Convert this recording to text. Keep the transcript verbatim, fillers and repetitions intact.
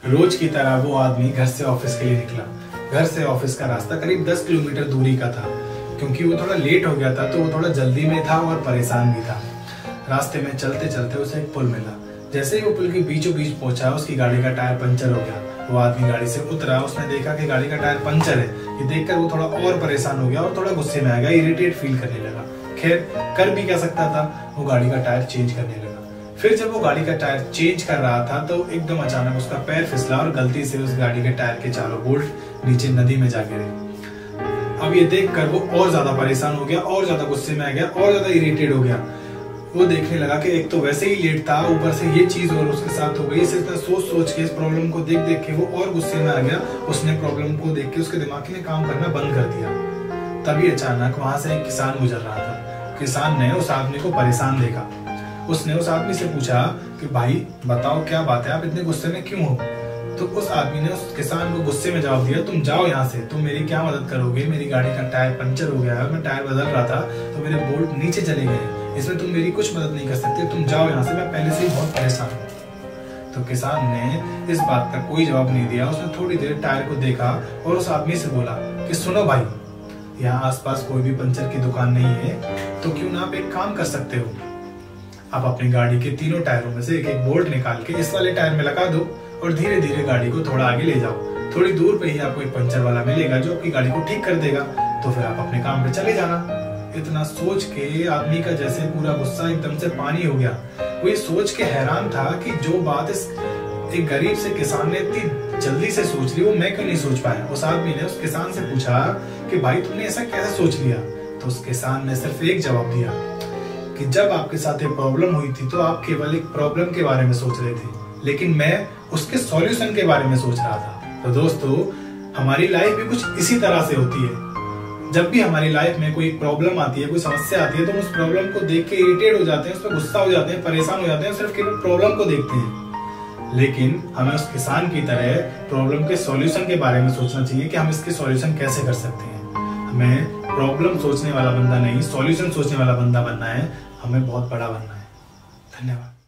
रोज की तरह वो आदमी घर से ऑफिस के लिए निकला। घर से ऑफिस का रास्ता करीब दस किलोमीटर दूरी का था। क्योंकि वो थोड़ा लेट हो गया था तो वो थोड़ा जल्दी में था और परेशान भी था। रास्ते में चलते चलते उसे एक पुल मिला। जैसे ही वो पुल के बीचों बीच पहुंचा, उसकी गाड़ी का टायर पंचर हो गया। वो आदमी गाड़ी से उतरा, उसने देखा कि गाड़ी का टायर पंचर है। ये देखकर वो थोड़ा और परेशान हो गया और थोड़ा गुस्से में आ गया, इरिटेट फील करने लगा। खैर, कर भी क्या सकता था, वो गाड़ी का टायर चेंज करने लगा। फिर जब वो गाड़ी का टायर चेंज कर रहा था तो एकदम अचानक उसका पैर फिसला और गलती से उस गाड़ी के टायर के चारों बोल्ट नीचे नदी में जा गिरे। अब ये देखकर वो और ज्यादा परेशान हो गया, और ज्यादा गुस्से में आ गया, और ज्यादा इरिटेट हो गया। वो देखने लगा कि एक तो वैसे ही लेट था, ऊपर से ये चीज और उसके साथ हो गई। इसे सोच सोच के, इस प्रॉब्लम को देख देख के वो और गुस्से में आ गया। उसने प्रॉब्लम को देख के उसके दिमाग ने काम करना बंद कर दिया। तभी अचानक वहां से एक किसान गुजर रहा था। किसान ने उस आदमी को परेशान देखा। उसने उस आदमी से पूछा कि भाई बताओ क्या बात है, आप इतने गुस्से में क्यों हो? तो उस आदमी ने उस किसान को गुस्से में जवाब दिया, तुम जाओ यहाँ से, तुम मेरी क्या मदद करोगे? मेरी गाड़ी का टायर पंचर हो गया है, मैं टायर बदल रहा था तो मेरे बोल्ट नीचे चले गए, इसमें तुम मेरी कुछ मदद नहीं कर सकते, तुम जाओ यहाँ से, मैं पहले से ही बहुत परेशान हूँ। तो किसान ने इस बात का कोई जवाब नहीं दिया। उसने थोड़ी देर टायर को देखा और उस आदमी से बोला कि सुनो भाई, यहाँ आसपास कोई भी पंचर की दुकान नहीं है, तो क्यों ना आप एक काम कर सकते हो, आप अपनी गाड़ी के तीनों टायरों में से एक एक बोल्ट निकाल के इस वाले टायर में लगा दो और धीरे धीरे गाड़ी को थोड़ा आगे ले जाओ। थोड़ी दूर पे ही आपको एक पंचर वाला मिलेगा जो आपकी गाड़ी को ठीक कर देगा, तो फिर आप अपने काम पे चले जाना। इतना सोच के आदमी का जैसे पूरा गुस्सा एकदम से पानी हो गया। वो ये सोच के हैरान था कि जो बात इस एक गरीब से किसान ने इतनी जल्दी से सोच ली, वो मैं क्यों नहीं सोच पाया। उस आदमी ने उस किसान से पूछा कि भाई तुमने ऐसा कैसे सोच लिया? तो उस किसान ने सिर्फ एक जवाब दिया कि जब आपके साथ एक प्रॉब्लम हुई थी तो आप केवल एक प्रॉब्लम के बारे में सोच रहे थे, लेकिन मैं उसके सॉल्यूशन के बारे में सोच रहा था। तो दोस्तों, हमारी लाइफ भी कुछ इसी तरह से होती है। जब भी हमारी लाइफ में कोई प्रॉब्लम आती है, कोई समस्या आती है, तो हम उस प्रॉब्लम को देख के इरिटेट हो जाते हैं, उस पर गुस्सा हो जाते हैं, परेशान हो जाते हैं, सिर्फ केवल प्रॉब्लम को देखते हैं। लेकिन हमें उस किसान की तरह प्रॉब्लम के सॉल्यूशन के बारे में सोचना चाहिए कि हम इसके सॉल्यूशन कैसे कर सकते हैं। हमें प्रॉब्लम सोचने वाला बंदा नहीं, सॉल्यूशन सोचने वाला बंदा बनना है। हमें बहुत बड़ा बनना है। धन्यवाद।